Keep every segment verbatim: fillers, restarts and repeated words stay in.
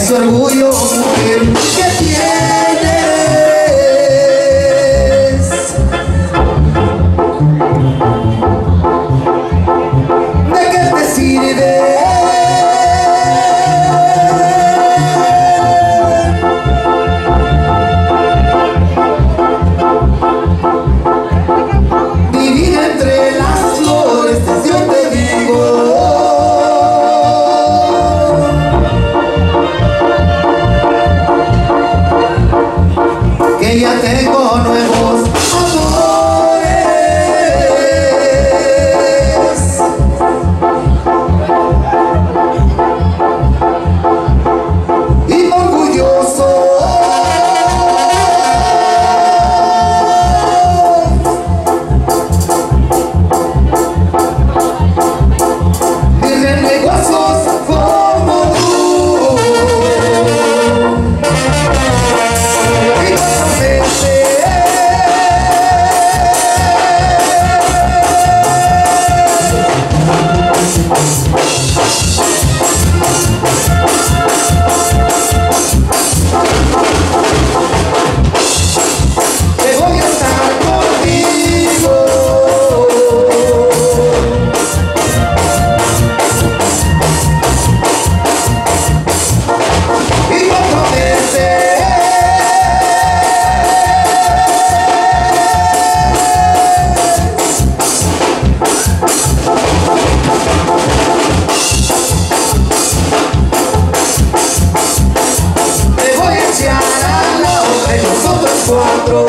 ese orgullo, mujer, que tienes. ¿De qué te sirve vivir entre las flores? Yo te digo que ya tengo nuevos amores. Y orgulloso de negocios como tú. Cuatro.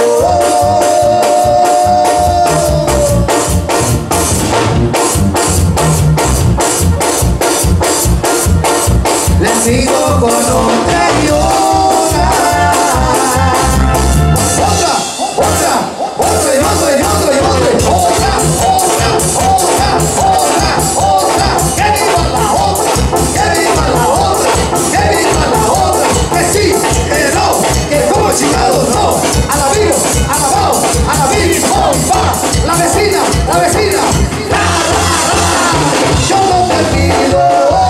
Le sigo con otra y otra. Otra, otra, otra y otra y otra y otra. Otra, otra, otra, otra, otra. Que viva la otra, que viva la otra, que viva la otra. Que sí, que no, que como chingados no. A la vivo, a la bao, a la vivo, bomba. La vecina, la vecina. La, la, la. Yo no te pido.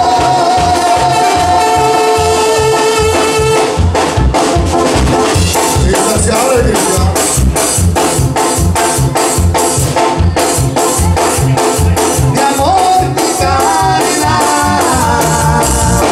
Mi amor, mi caridad.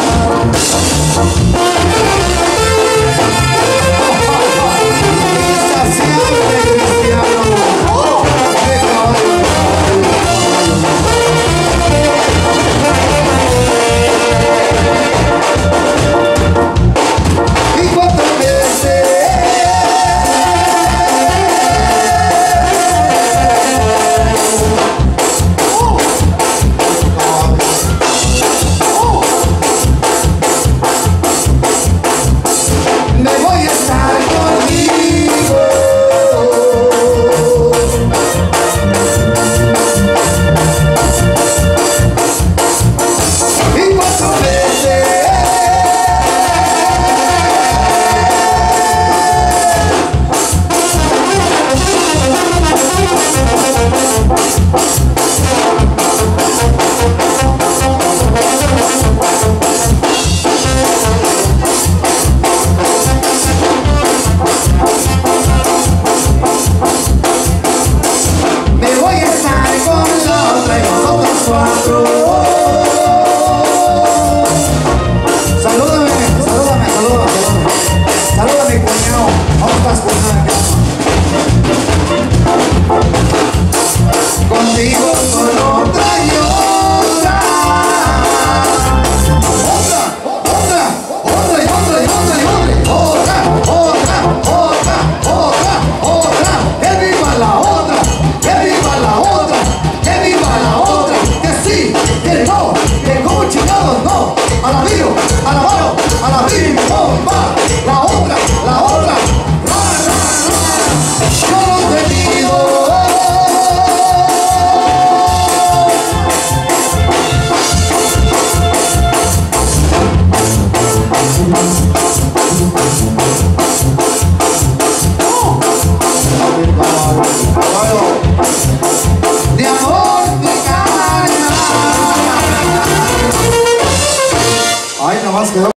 Salúdame, salúdame, salúdame, salúdame, cuñado. ¿Cómo estás, cuñado? Contigo con otra y otra. Otra, otra, otra y otra y otra y otra. Otra, otra, otra, otra, otra. Que viva la otra, que viva la otra, que viva la otra. Que sí, que no, que como chingados no. A la vivo, a la mano, a la vivo, bomba. La otra, la otra. Ra, ra, ra. Yo no te pido. De amor, de carne. Ay, nomás quedó.